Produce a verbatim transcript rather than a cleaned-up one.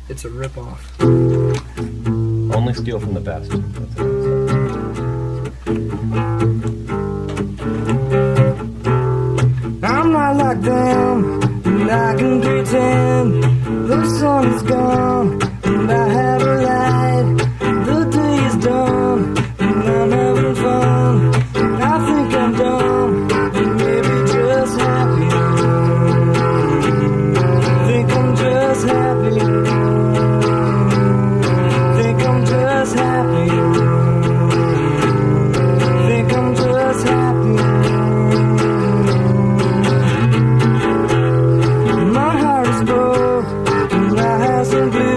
it's a ripoff. Only steal from the best. That's it. I'm not like them, and I can pretend the sun is gone, and I have a light. The day is done, and I'm having fun. And I think I'm dumb, and maybe just happy. Think I'm just happy. Think I'm just happy. Think I'm just happy. My heart is broke, and I have some blue.